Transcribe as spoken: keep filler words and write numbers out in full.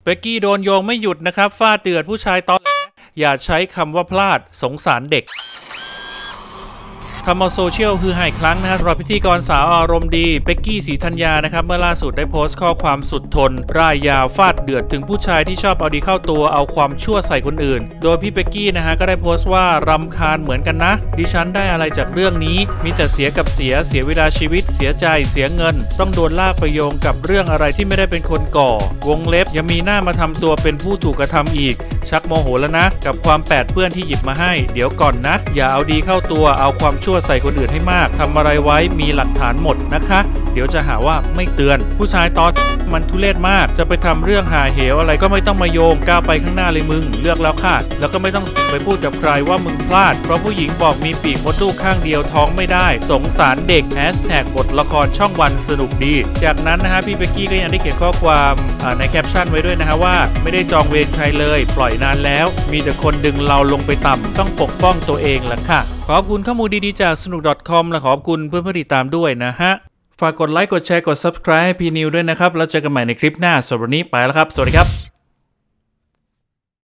เบกกี้โดนโยงไม่หยุดนะครับฟาดเดือดผู้ชายตอนอย่าใช้คำว่าพลาดสงสารเด็กทำเอาโซเชียลคือหายครั้งนะครับสำหรับพิธีกรสาวอารมณ์ดีเบกกี้ศรีธัญญานะครับเมื่อล่าสุดได้โพสต์ข้อความสุดทนร่ายยาวฟาดเดือดถึงผู้ชายที่ชอบเอาดีเข้าตัวเอาความชั่วใส่คนอื่นโดยพี่เบกกี้นะฮะก็ได้โพสต์ว่ารำคาญเหมือนกันนะดิฉันได้อะไรจากเรื่องนี้มีแต่เสียกับเสียเสียเวลาชีวิตเสียใจเสียเงินต้องโดนลากไปโยงกับเรื่องอะไรที่ไม่ได้เป็นคนก่อวงเล็บยังมีหน้ามาทำตัวเป็นผู้ถูกกระทำอีกชักโมโหแล้วนะกับความแปดเปื้อนที่หยิบมาให้เดี๋ยวก่อนนะอย่าเอาดีเข้าตัวเอาความชั่วใส่คนอื่นให้มากทำอะไรไว้มีหลักฐานหมดนะคะเดี๋ยวจะหาว่าไม่เตือนผู้ชายตอนมันทุเรศมากจะไปทำเรื่องหาเหวอะไรก็ไม่ต้องมาโยงก้าวไปข้างหน้าเลยมึงเลือกแล้วค่ะแล้วก็ไม่ต้องไปพูดกับใครว่ามึงพลาดเพราะผู้หญิงบอกมีปีกมดลูกข้างเดียวท้องไม่ได้สงสารเด็กแฮชแท็กบทละครช่องวันสนุกดีจากนั้นนะฮะพี่เบกกี้ก็ยังได้เขียนข้อความในแคปชั่นไว้ด้วยนะฮะว่าไม่ได้จองเวรใครเลยปล่อยนานแล้วมีแต่คนดึงเราลงไปต่ำต้องปกป้องตัวเองแหละค่ะขอบคุณข้อมูลดีๆจากสนุก .com และขอบคุณเพื่อนๆติดตามด้วยนะฮะฝากกดไลค์กดแชร์กด ซับสไครบ์ ให้พี่นิวด้วยนะครับแล้วเจอกันใหม่ในคลิปหน้าสำหรับวันนี้ไปแล้วครับสวัสดีครับ